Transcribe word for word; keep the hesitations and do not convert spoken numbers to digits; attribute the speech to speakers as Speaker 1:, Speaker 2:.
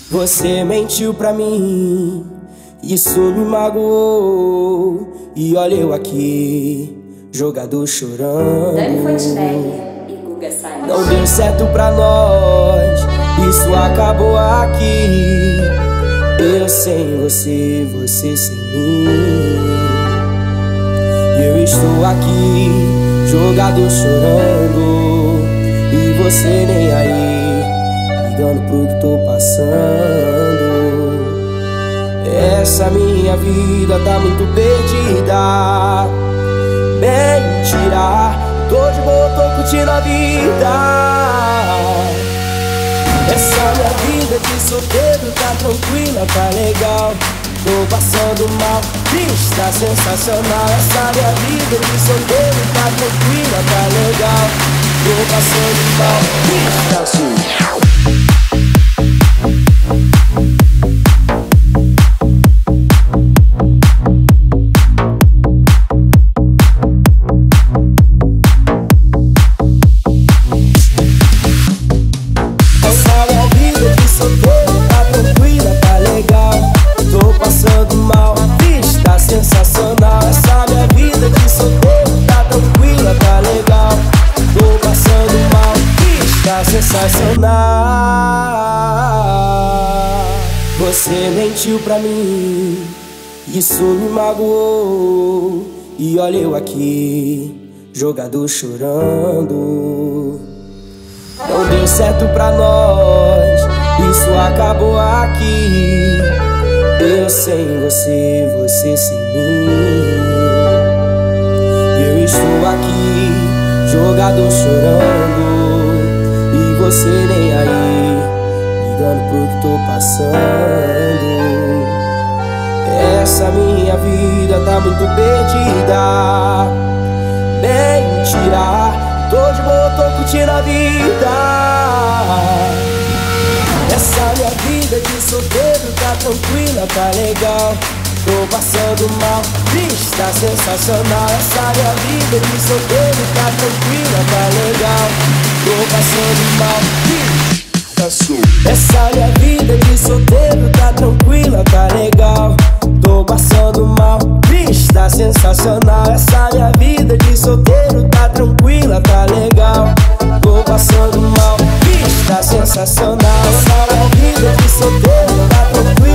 Speaker 1: Você mentiu pra mim, isso me magoou. E olha eu aqui, jogador chorando.
Speaker 2: Dani Fontenelle e Guga Salles.
Speaker 1: Não deu certo pra nós, isso acabou aqui. Eu sem você, você sem mim. Eu estou aqui, jogador chorando, e você nem aí, ligando pro que tô passando. Essa minha vida tá muito perdida. Mentira, tô de boa, tô curtindo a vida. Essa minha vida de solteiro tá tranquila, tá legal. Tô passando mal, triste, tá sensacional. Essa minha vida de solteiro tá tranquila, tá legal. Tô passando mal, triste, tá assim. Sensacional, essa minha vida de solteiro tá tranquila, tá legal. Tô passando mal, está sensacional. Você mentiu pra mim, isso me magoou. E olha eu aqui, jogador chorando. Não deu certo pra nós, isso acabou aqui. Eu sem você, você sem mim. Eu estou aqui, jogador chorando, e você nem aí, ligando pro que tô passando. Essa minha vida tá muito perdida. Mentira, tô de boa, tô curtindo a vida. Essa minha vida de solteiro tá tranquila, tá legal. Tô passando mal, triste, tá sensacional. Essa minha vida de solteiro tá tranquila, tá legal. Tô passando mal, triste, tá solto. Essa minha vida de solteiro tá tranquila, tá legal. Tô passando mal, triste, tá sensacional. Essa minha vida de solteiro tá tranquila, tá legal. Tô passando mal, triste, tá sensacional. Essa minha vida de solteiro tá tranquila.